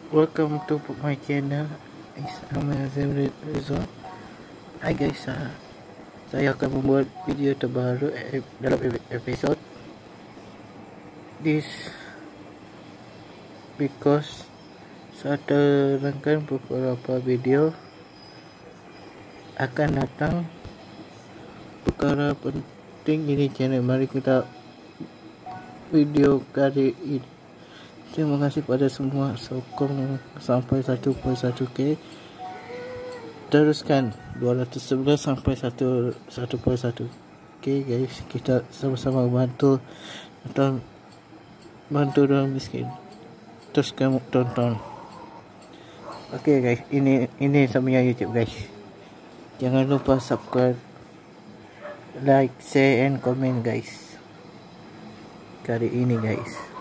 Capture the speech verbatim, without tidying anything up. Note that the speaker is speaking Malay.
Welcome to my channel. I'm Azim Rizwan. Hai guys, uh, saya akan membuat video terbaru eh, dalam episod this because saya terangkan beberapa video akan datang perkara penting ini channel. Mari kita video kali ini. Terima kasih pada semua sokong sampai satu koma satu K. Teruskan dua ratus sebelas sampai satu koma satu K guys. Kita sama-sama bantu atau bantu orang miskin. Teruskan tonton. Oke okay, guys, ini ini sampainya YouTube guys. Jangan lupa subscribe, like, share and comment guys. Kali ini guys.